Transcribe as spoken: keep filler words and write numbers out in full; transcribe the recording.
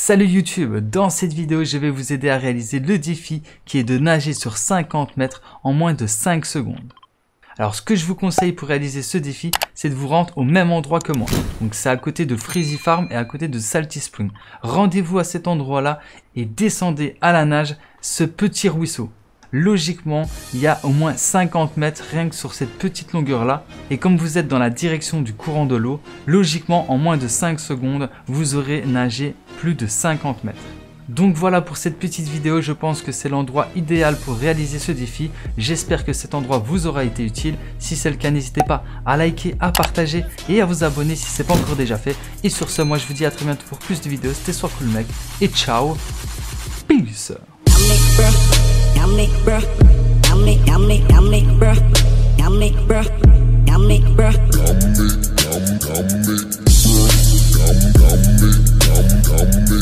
Salut YouTube, dans cette vidéo je vais vous aider à réaliser le défi qui est de nager sur cinquante mètres en moins de cinq secondes. Alors ce que je vous conseille pour réaliser ce défi, c'est de vous rendre au même endroit que moi. Donc c'est à côté de Freezy Farm et à côté de Salty Spring. Rendez-vous à cet endroit là et descendez à la nage ce petit ruisseau. Logiquement, il y a au moins cinquante mètres rien que sur cette petite longueur là. Et comme vous êtes dans la direction du courant de l'eau, logiquement en moins de cinq secondes, vous aurez nagé plus de cinquante mètres. Donc voilà pour cette petite vidéo, je pense que c'est l'endroit idéal pour réaliser ce défi. J'espère que cet endroit vous aura été utile. Si c'est le cas, n'hésitez pas à liker, à partager et à vous abonner si ce n'est pas encore déjà fait. Et sur ce, moi je vous dis à très bientôt pour plus de vidéos. C'était SoirCoolMec et ciao. Peace. Yummy, bruh. Yummy, yummy, yummy, bruh. Yummy, bruh. Yummy, bruh. Yummy, yum, yummy, bruh. Yum, yummy, yum, yummy.